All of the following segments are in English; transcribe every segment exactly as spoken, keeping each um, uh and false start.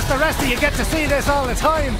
the rest of you get to see this all the time.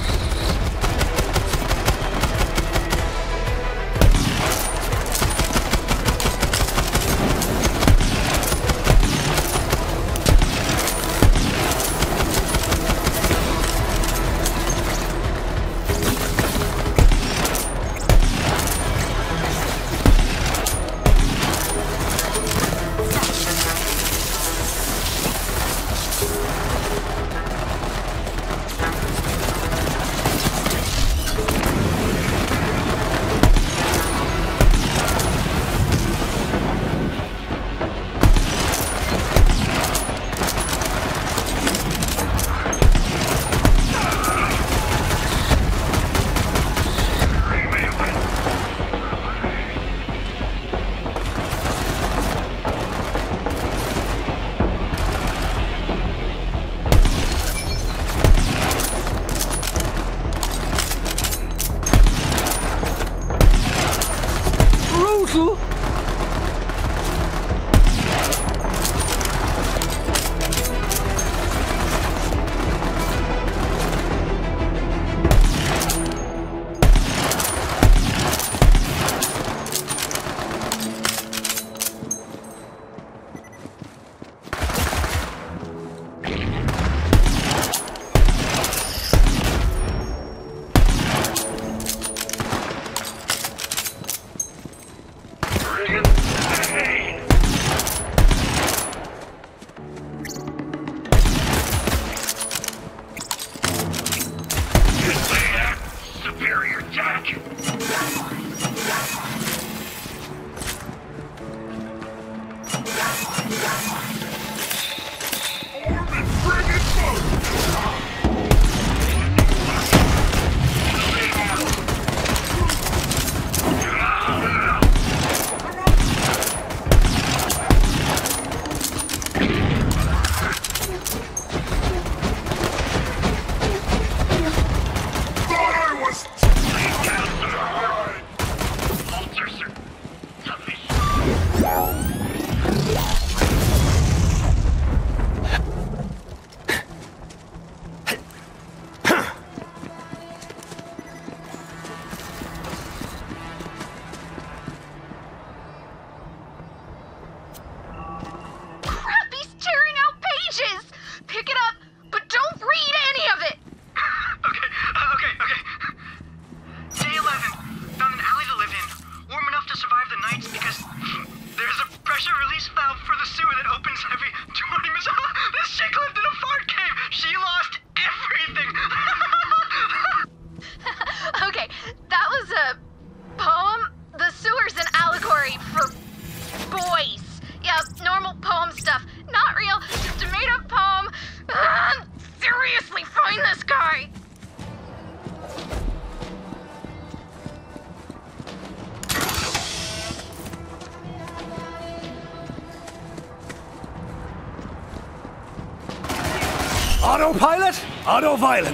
Autopilot, auto-violent.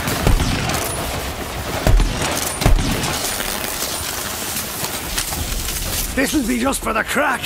This'll be just for the crack.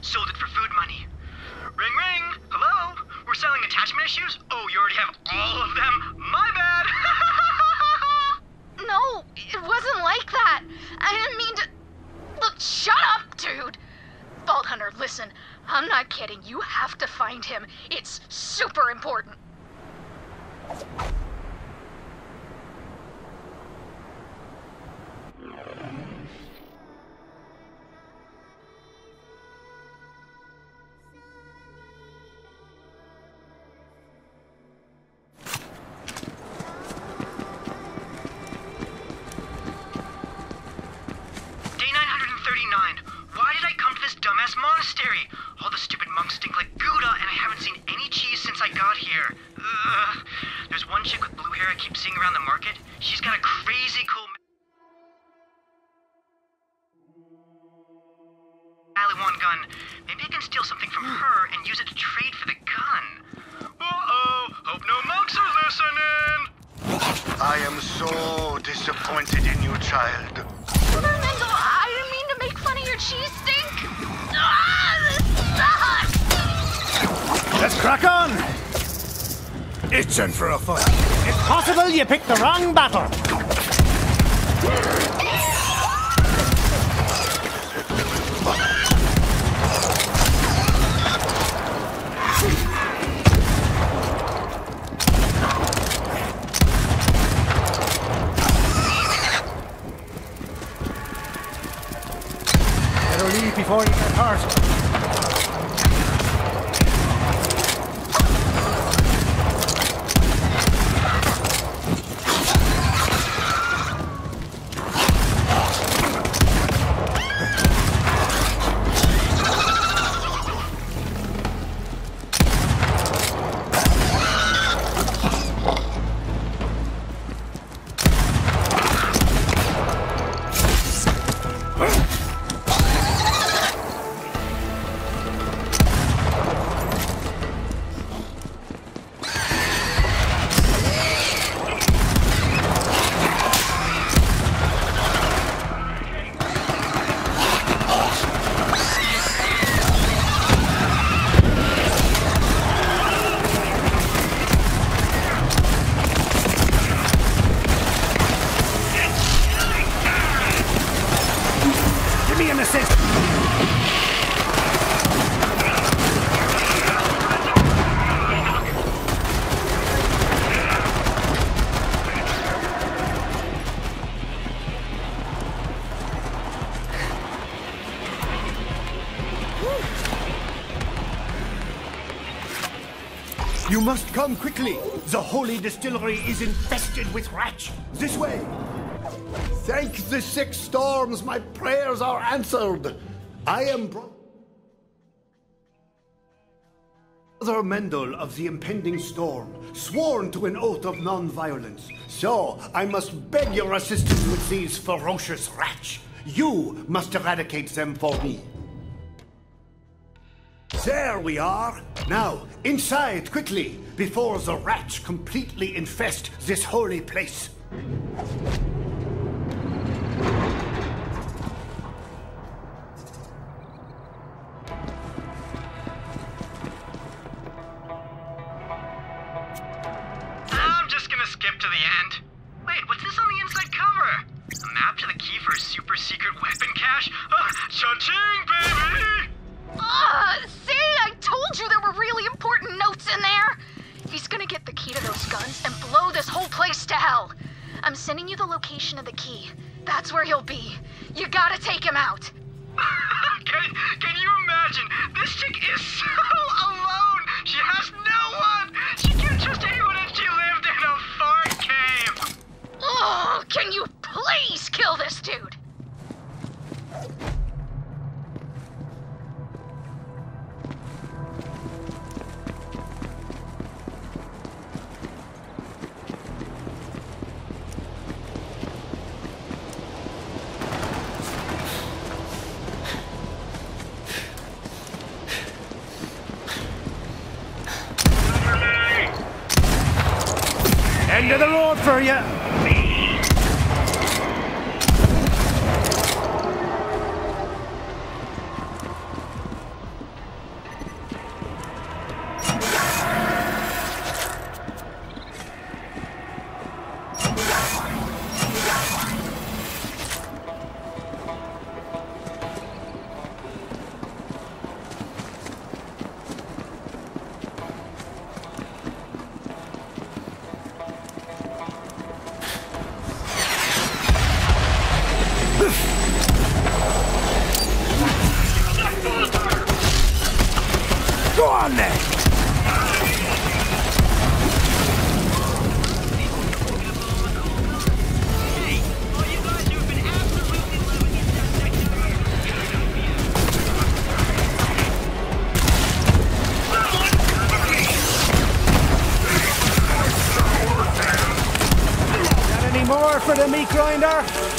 Sold it for food money. Ring ring! Hello? We're selling attachment issues? Oh, you already have all of them? My bad! No, it wasn't like that. I didn't mean to... Look, shut up, dude! Vault Hunter, listen. I'm not kidding. You have to find him. It's super important. Why did I come to this dumbass monastery? All the stupid monks stink like Gouda, and I haven't seen any cheese since I got here. Ugh. There's one chick with blue hair I keep seeing around the market. She's got a crazy cool Aliwan gun. Maybe I can steal something from her and use it to trade for the gun. Uh-oh. Hope no monks are listening. I am so disappointed in you, child. Fernando, I didn't mean to make fun of your cheese stink. Ah, this sucks! Let's crack on! Itching for a fight. It's possible you picked the wrong battle. Better leave before you get hurt. You must come quickly. The holy distillery is infested with rats. This way. Thank the six storms, my prayers are answered. I am Brother Mendel of the impending storm, sworn to an oath of non-violence. So, I must beg your assistance with these ferocious rats. You must eradicate them for me. There we are. Now, inside, quickly, before the rats completely infest this holy place. I'm just gonna skip to the end. Wait, what's this on the inside cover? A map to the key for a super secret weapon cache? Uh, cha-ching, baby! Uh, see? I told you there were really important notes in there! He's gonna get the key to those guns and blow this whole place to hell. I'm sending you the location of the key. That's where he'll be. You gotta take him out. can, can you imagine? This chick is so alone! She has no one! She can't trust anyone if she lived in a fart cave! Oh, can you please kill this dude? End of the road for you. on then! Got any more for the meat grinder?